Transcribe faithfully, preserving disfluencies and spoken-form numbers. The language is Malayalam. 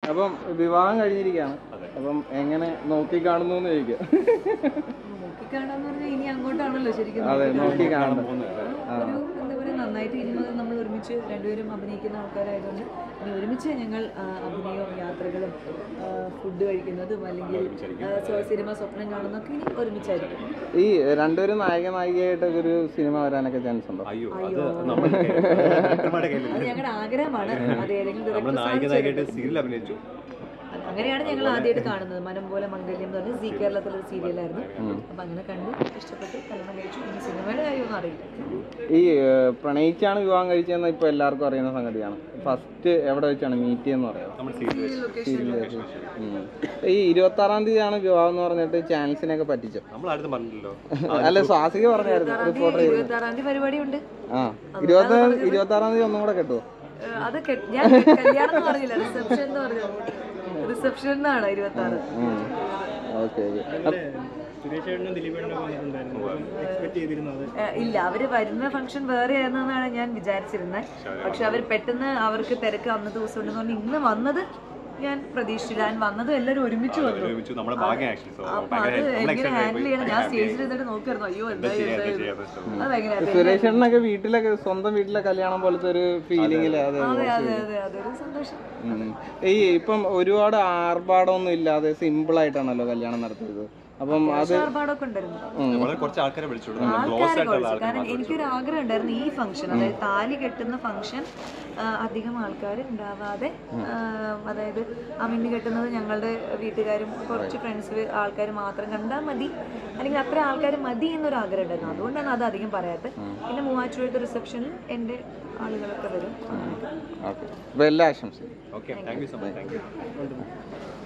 അപ്പം വിവാഹം കഴിഞ്ഞിരിക്കുകയാണ്. അപ്പം എങ്ങനെ നോക്കി കാണുന്നു എന്ന് ചോദിക്കുക. നോക്കിക്കാണാന്ന് പറഞ്ഞാൽ ഇനി അങ്ങോട്ടാണല്ലോ ശരിക്കും. അതെ, നോക്കി കാണുന്നു. ഒരു എന്താ പറയുക, നന്നായിട്ട് ഇനി മുതൽ നമ്മൾ ഒരുമിച്ച് രണ്ടുപേരും അഭിനയിക്കുന്ന ആൾക്കാരായതുകൊണ്ട് ഇനി ഒരുമിച്ച് ഞങ്ങൾ അഭിനയവും യാത്രകളും ഫുഡ് കഴിക്കുന്നതും അല്ലെങ്കിൽ സിനിമ സ്വപ്നം കാണുന്നതൊക്കെ ഇനി ഒരുമിച്ചായിരിക്കും. ഈ രണ്ടുപേരും നായക നായികയായിട്ട് ഒരു സിനിമ വരാനൊക്കെ ചാൻസ് ഉണ്ടോ? അയ്യോ, ഞങ്ങളുടെ ആഗ്രഹമാണ്. അത് ഏതെങ്കിലും അങ്ങനെയാണ് ഞങ്ങൾ ആദ്യമായിട്ട് കാണുന്നത്. മനം പോലെ മംഗല്യം എന്ന് പറഞ്ഞ് സി കേരളത്തിലൊരു സീരിയലായിരുന്നു. അപ്പൊ അങ്ങനെ കണ്ടു ഇഷ്ടപ്പെട്ടു കല്യാണം കഴിച്ചു. ഇനി സിനിമയുടെ കാര്യമൊന്നും അറിയില്ല. ഈ പ്രണയിച്ചാണ് വിവാഹം കഴിച്ചതെന്ന് ഇപ്പൊ എല്ലാവർക്കും അറിയുന്ന സംഗതിയാണ്. ഫസ്റ്റ് എവിടെ വെച്ചാണ് മീറ്റ് എന്ന് പറയാം? ഈ ഇരുപത്തി ആറാം തീയതിയാണ് വിവാഹം എന്ന് പറഞ്ഞിട്ട് ചാൻസിനൊക്കെ പറ്റിച്ചു. അല്ല, സ്വാസിക പറഞ്ഞായിരുന്നു റിപ്പോർട്ടർ. ഇരുപത്തി ആറാം തീയതി പരിപാടി ഉണ്ട്. ആ ഇരുപത്തി ഇരുപത്തി ആറാം തീയതി ഒന്നും കൂടെ കെട്ടുമോ? അത് ഞാൻ കല്യാണം എന്ന് പറഞ്ഞില്ല, റിസപ്ഷൻ എന്ന് പറഞ്ഞു. റിസപ്ഷൻ എന്നാണ് ഇരുപത്തി ആറ്. ഇല്ല, അവര് വരുന്ന ഫംഗ്ഷൻ വേറെ ആയിരുന്നെന്നാണ് ഞാൻ വിചാരിച്ചിരുന്നത്. പക്ഷെ അവർ പെട്ടെന്ന് അവർക്ക് തിരക്ക് അന്നത്തെ ദിവസം ഉണ്ടെന്ന് പറഞ്ഞ് ഇന്ന് വന്നത് ഞാൻ പ്രതീക്ഷിച്ചില്ല. ഞാൻ വന്നതും എല്ലാവരും ഒരുമിച്ച് വന്നു. അപ്പൊ അത് എങ്ങനെ ഹാൻഡിൽ ചെയ്യണം, ഞാൻ സ്റ്റേജിൽ ഇരുന്നിട്ട് നോക്കിയായിരുന്നു. അയ്യോ എന്തായാലും സുരേഷേട്ടനൊക്കെ വീട്ടിലൊക്കെ സ്വന്തം വീട്ടിലെ കല്യാണം പോലത്തെ ഒരു ഫീലിംഗില്. അതെ അതെ അതെ അതൊരു സന്തോഷം. ഈ ഇപ്പം ഒരുപാട് ആർഭാടമൊന്നും ഇല്ലാതെ സിമ്പിൾ ആയിട്ടാണല്ലോ കല്യാണം നടത്തിയത്. അപ്പം അത് കാരണം എനിക്കൊരു ആഗ്രഹം ഉണ്ടായിരുന്നു ഈ ഫംഗ്ഷൻ, അതായത് താലി കെട്ടുന്ന ഫംഗ്ഷൻ അധികം ആൾക്കാർ ഉണ്ടാവാതെ, അതായത് അമിന് കെട്ടുന്നത് ഞങ്ങളുടെ വീട്ടുകാരും കുറച്ച് ഫ്രണ്ട്സ് ആൾക്കാർ മാത്രം കണ്ടാൽ മതി, അല്ലെങ്കിൽ അത്ര ആൾക്കാർ മതി എന്നൊരു ആഗ്രഹം ഉണ്ടായിരുന്നു. അതുകൊണ്ടാണ് അത് അധികം പറയാത്തത്. പിന്നെ മൂവാറ്റുപുഴത്തെ റിസപ്ഷനിൽ എൻ്റെ ആളുകളൊക്കെ വരും. എല്ലാ ആശംസയും. Okay, thank you so much. Thank U.